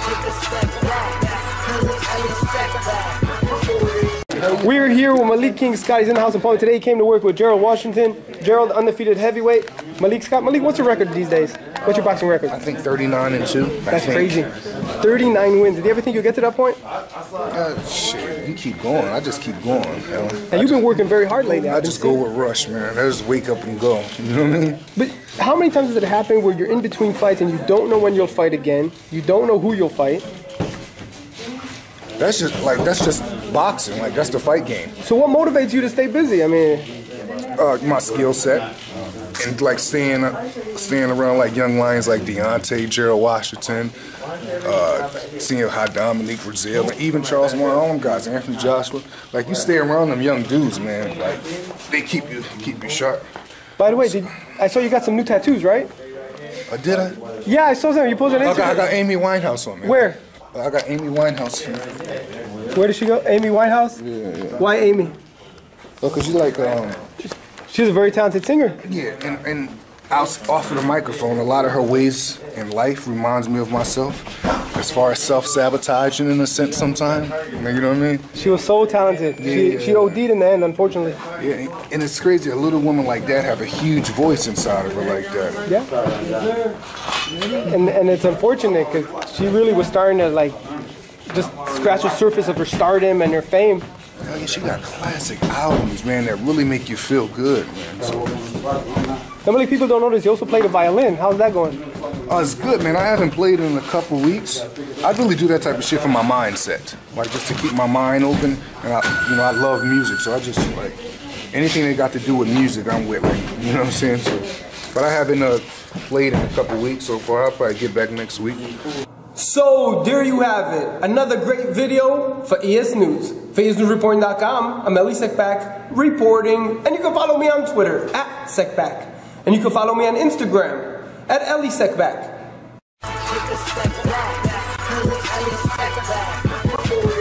We're here with Malik Scott. He's in the house in Poland today. He came to work with Gerald Washington. Gerald, undefeated heavyweight. Malik Scott. Malik, what's your record these days? What's your boxing record? I think 39-2. That's crazy. 39 wins. Did you ever think you'll get to that point? Shit, you keep going. I just keep going. You know? And you've been working very hard lately. I just go with rush, man. I just wake up and go. You know what I mean? But how many times does it happen where you're in between fights and you don't know when you'll fight again? You don't know who you'll fight? That's just boxing. Like, that's the fight game. So what motivates you to stay busy? I mean, my skill set and like staying around like young lions like Deontay, Gerald Washington, seeing how Dominique Brazil, and even Charles Moore, all them guys, Anthony Joshua. Like, you stay around them young dudes, man. Like, they keep you sharp. By the way, I saw you got some new tattoos, right? Did I? Yeah, I saw some. You posted on Instagram. I got Amy Winehouse on me. Where? I got Amy Winehouse here. Where did she go? Amy Winehouse? Yeah. Why Amy? Oh, cause you like She's a very talented singer. Yeah, and off of the microphone, a lot of her ways in life reminds me of myself. As far as self-sabotaging in a sense sometimes. You know what I mean? She was so talented. Yeah. She OD'd in the end, unfortunately. Yeah, and it's crazy. A little woman like that have a huge voice inside of her like that. Yeah. And it's unfortunate because she really was starting to like just scratch the surface of her stardom and her fame. Hell yeah, she got classic albums, man, that really make you feel good, man. So, how many people don't notice you also play the violin? How's that going? It's good, man. I haven't played in a couple weeks. I really do that type of shit for my mindset, like just to keep my mind open. And I love music, so I just like anything that got to do with music, I'm with. Like, you know what I'm saying? So, but I haven't played in a couple weeks so far. I'll probably get back next week. So there you have it, another great video for ES News. For ESNewsReporting.com, I'm Malik Scott reporting, and you can follow me on Twitter @SecBack, and you can follow me on Instagram @ElieSecBack.